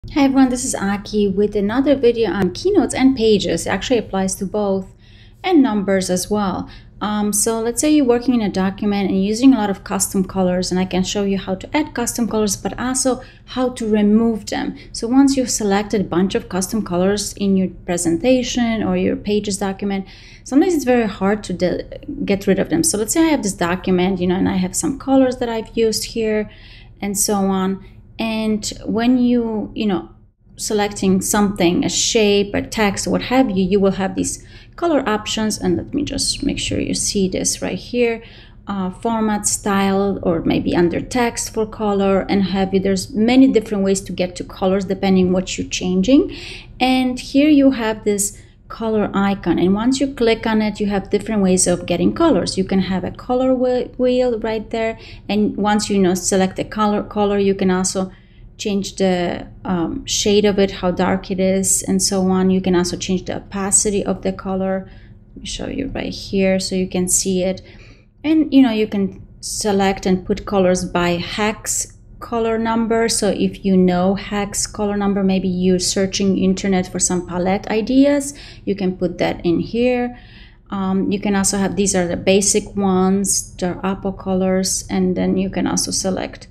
Hi everyone, this is Aki with another video on keynotes and pages. It actually applies to both and numbers as well. So let's say you're working in a document and using a lot of custom colors, and I can show you how to add custom colors, but also how to remove them. So once you've selected a bunch of custom colors in your presentation or your pages document, sometimes it's very hard to get rid of them. So let's say I have this document, and I have some colors that I've used here and so on. And when selecting something, a shape, a text, what have you, you will have these color options. And let me just make sure you see this right here. Format, style, or maybe under text for color and have you. There's many different ways to get to colors depending what you're changing. And here you have this color icon, and once you click on it, you have different ways of getting colors. You can have a color wheel right there, and once you select the color, you can also change the shade of it, how dark it is, and so on. You can also change the opacity of the color. Let me show you right here so you can see it. And you can select and put colors by hex color number. So if you know hex color number, maybe you're searching internet for some palette ideas, you can put that in here. You can also have, these are the basic ones, they're Apple colors, and then you can also select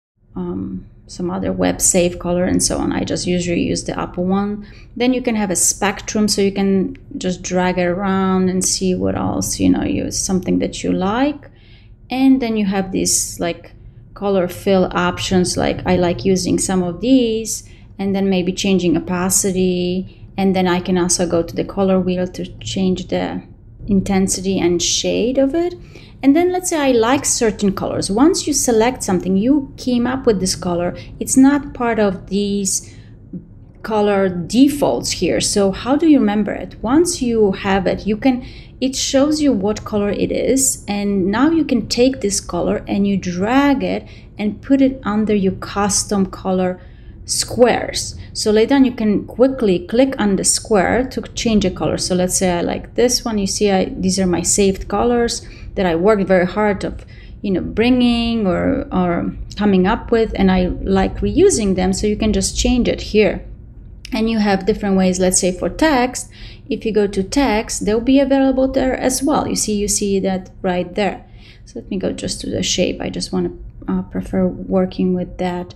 some other web safe color and so on. I just usually use the Apple one. Then you can have a spectrum, so you can just drag it around and see what else, use something that you like. And then you have these like color fill options, like I like using some of these, and then maybe changing opacity. And then I can also go to the color wheel to change the intensity and shade of it. And then let's say I like certain colors. Once you select something, you came up with this color, it's not part of these color defaults here. So how do you remember it? Once you have it, it shows you what color it is, and now you can take this color and you drag it and put it under your custom color squares. So later on you can quickly click on the square to change a color. So let's say I like this one. You see these are my saved colors that I worked very hard of bringing or coming up with, and I like reusing them. So you can just change it here. And you have different ways. Let's say for text, if you go to text, they'll be available there as well. You see that right there. So let me go just to the shape. I just want to prefer working with that.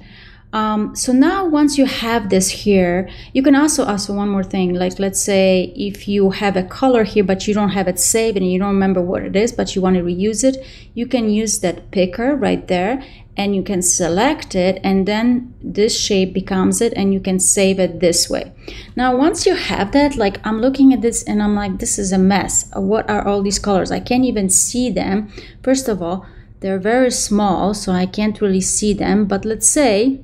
So now once you have this here, you can also one more thing, like let's say if you have a color here but you don't have it saved and you don't remember what it is but you want to reuse it, you can use that picker right there and you can select it, and then this shape becomes it, and you can save it this way. Now once you have that, like I'm looking at this and I'm like, this is a mess. What are all these colors? I can't even see them. First of all, they're very small, so I can't really see them. But let's say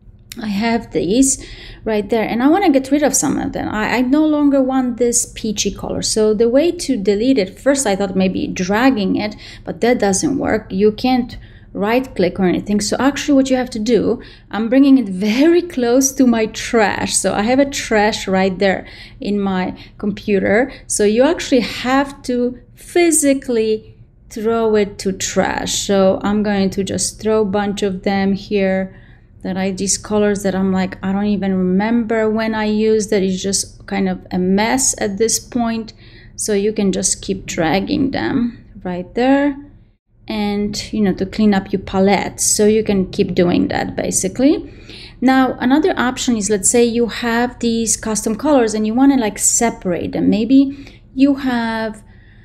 I have these right there and I want to get rid of some of them. I no longer want this peachy color. So the way to delete it, first I thought maybe dragging it, but that doesn't work. You can't right click or anything. So actually what you have to do, I'm bringing it very close to my trash. So I have a trash right there in my computer. So you actually have to physically throw it to trash. So I'm going to just throw a bunch of them here. These colors that I'm like, I don't even remember when I used it. It's just kind of a mess at this point. So you can just keep dragging them right there, and to clean up your palette. So you can keep doing that basically. Now another option is, let's say you have these custom colors and you want to like separate them. Maybe you have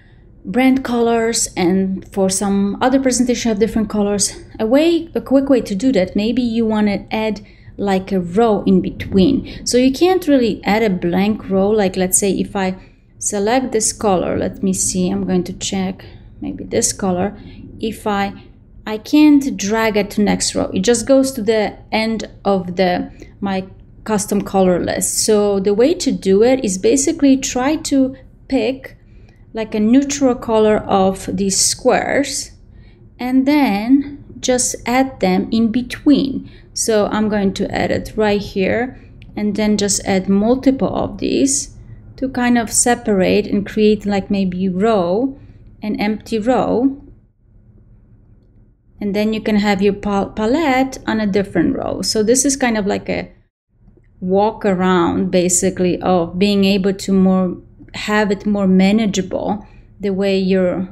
brand colors, and for some other presentation have different colors. A quick way to do that, maybe you want to add like a row in between. So you can't really add a blank row. Like let's say if I select this color, let me see, I'm going to check maybe this color. If I can't drag it to next row, it just goes to the end of my custom color list. So the way to do it is basically try to pick like a neutral color of these squares and then just add them in between. So I'm going to add it right here and then just add multiple of these to kind of separate and create like maybe row, an empty row. And then you can have your palette on a different row. So this is kind of like a walk around basically of being able to have it more manageable the way your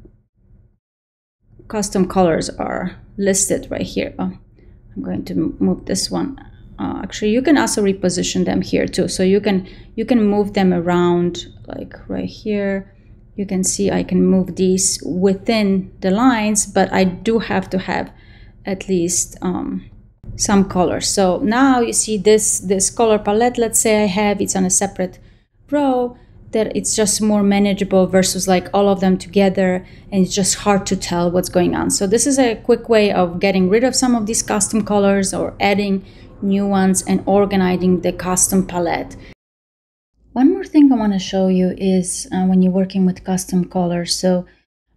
custom colors are listed right here. I'm going to move this one. Actually, you can also reposition them here too. So you can move them around, like right here. You can see I can move these within the lines, but I do have to have at least some colors. So now you see this color palette, let's say I have, it's on a separate row, that it's just more manageable versus like all of them together, and it's just hard to tell what's going on. So this is a quick way of getting rid of some of these custom colors or adding new ones and organizing the custom palette. One more thing I want to show you is when you're working with custom colors. So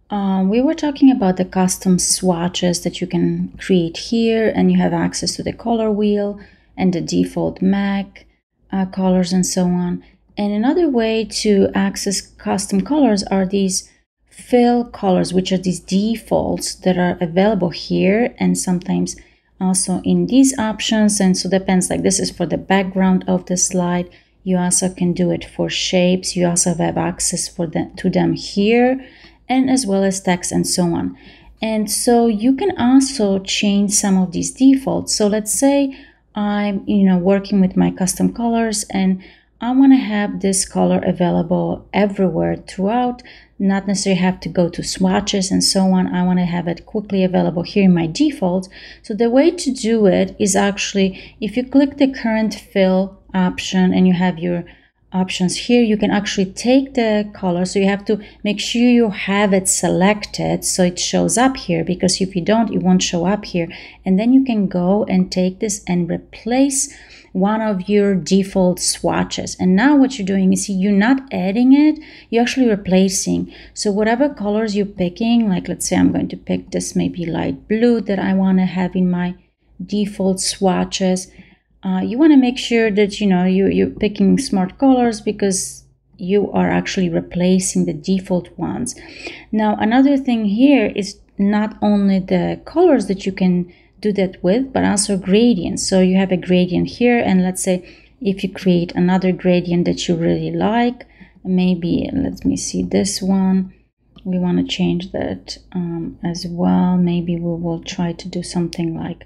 we were talking about the custom swatches that you can create here, and you have access to the color wheel and the default MAC colors and so on. And another way to access custom colors are these fill colors, which are these defaults that are available here and sometimes also in these options. And so depends, like this is for the background of the slide. You also can do it for shapes. You also have access to them here, and as well as text and so on. And so you can also change some of these defaults. So let's say I'm working with my custom colors and I want to have this color available everywhere throughout, not necessarily have to go to swatches and so on. I want to have it quickly available here in my defaults. So the way to do it is actually, if you click the current fill option and you have your options here, you can actually take the color. So you have to make sure you have it selected so it shows up here, because if you don't, it won't show up here. And then you can go and take this and replace one of your default swatches. And now what you're doing is, you're not adding it, you're actually replacing. So whatever colors you're picking, like let's say I'm going to pick this maybe light blue that I want to have in my default swatches. You want to make sure that you're picking smart colors, because you are actually replacing the default ones. Now another thing here is not only the colors that you can do that with, but also gradients. So you have a gradient here, and let's say if you create another gradient that you really like, maybe let me see this one, we want to change that as well. Maybe we will try to do something like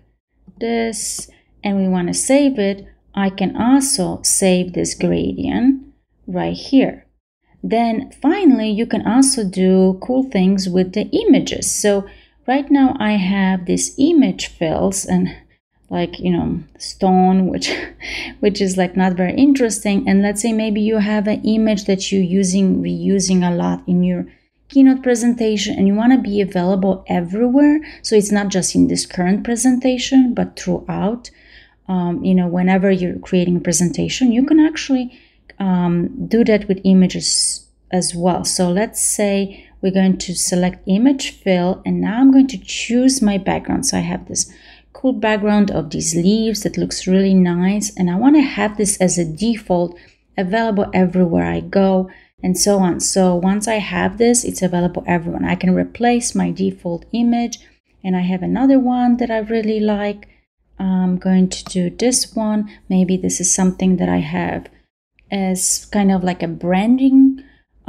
this, and we want to save it. I can also save this gradient right here. Then finally, you can also do cool things with the images. So right now I have these image fills and like, stone, which is like not very interesting. And let's say maybe you have an image that you're reusing a lot in your keynote presentation, and you want to be available everywhere. So it's not just in this current presentation, but throughout. Whenever you're creating a presentation, you can actually do that with images as well. So let's say we're going to select image fill, and now I'm going to choose my background. So I have this cool background of these leaves that looks really nice, and I want to have this as a default available everywhere I go and so on. So once I have this, it's available everywhere. I can replace my default image, and I have another one that I really like. I'm going to do this one. Maybe this is something that I have as kind of like a branding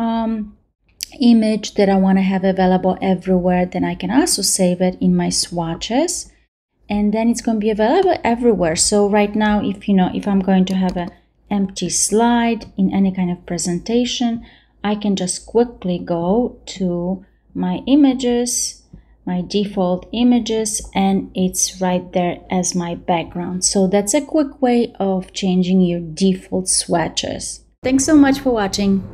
image that I want to have available everywhere. Then I can also save it in my swatches, and then it's going to be available everywhere. So right now, if I'm going to have an empty slide in any kind of presentation, I can just quickly go to my images, my default images, and it's right there as my background. So that's a quick way of changing your default swatches. Thanks so much for watching.